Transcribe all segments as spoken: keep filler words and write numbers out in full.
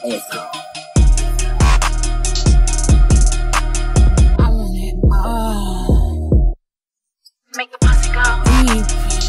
Awesome. I want it all. Make the pussy go. Deep.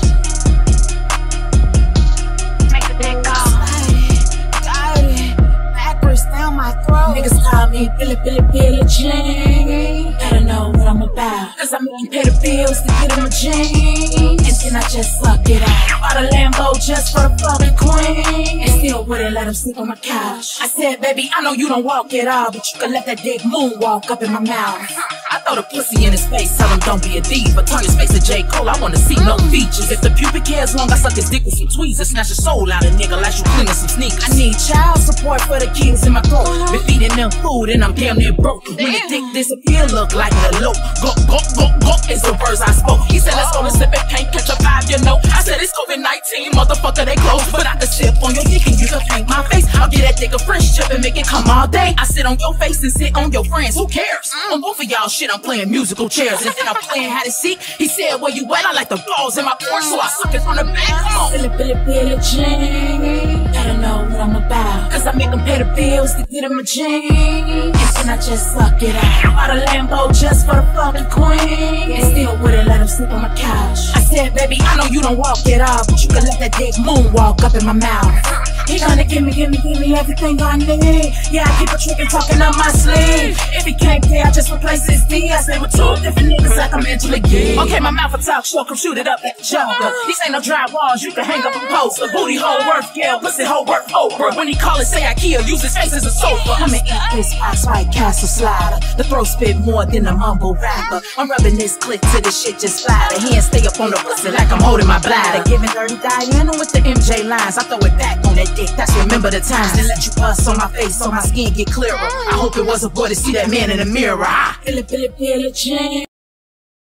Make the dick go. Got it, got it. Backwards down my throat. Niggas call me Billy, Billy, Billy Jean. Gotta know what I'm about. Cause I'm making pay the bills to get in my jeans. And then I just suck it out. Bought a Lambo just for the fucking queen. And still wouldn't let him sleep on my couch. I said, baby, I know you don't walk at all, but you can let that dick moonwalk up in my mouth. I throw the pussy in his face, tell him don't be a diva. Turn his face to J. Cole, I wanna see no features. If the pubic hair's long, I suck his dick with some tweezers. Snatch your soul out of nigga like you cleaning some sneakers. I need child support for the kids in my throat. Been feeding them food and I'm damn near broke. When the dick disappear, look like an elope. Go, go, go, go, is the words I spoke. He said, let's go and sip it, can't catch a vibe, you know. I said, it's COVID nineteen, motherfucker, they close. But I can sip on your dick and you can paint my face. I'll get that dick a French chip and make it come all day. I sit on your face and sit on your friends, who cares? On both of y'all shit, I'm playing musical chairs. And then I'm playing hide and seek. He said, where you at? I like the balls in my porch, so I suck it from the back. Come on. Billy, Billy, Billy Jean. Gotta know what I'm about. Cause I make them pay the bills to get in my jeans. And I just suck it out. Bought a Lambo just for the fucking queen. And still wouldn't let him sleep on my couch. I said, baby, I know you don't walk at all, but you can let that dick moonwalk up in my mouth. He gonna give me, give me, give me everything I need. Yeah, I keep a trick and talking up my sleeve. If he can't pay, I just replace his D. I say with two different niggas like I'm Angela Yee. Okay, my mouth will talk, show, come shoot it up like a joker. These ain't no dry walls, you can hang up a poster. Booty hole worth Gail, pussy hole worth Oprah. When he call it, say IKEA, use his face as a sofa. I'ma eat this ice White Castle slider. The throat spit more than a mumble rapper. I'm rubbing this clit till this shit just slider. Hands stay up on the pussy like I'm holding my bladder. Giving dirty Diana with the M J lines. I throw it back on that dick, that's remember the times. Then let you bust on my face so my skin get clearer. I hope it was a boy to see that man in the mirror. Ah. Billy, Billy, Billy Jean.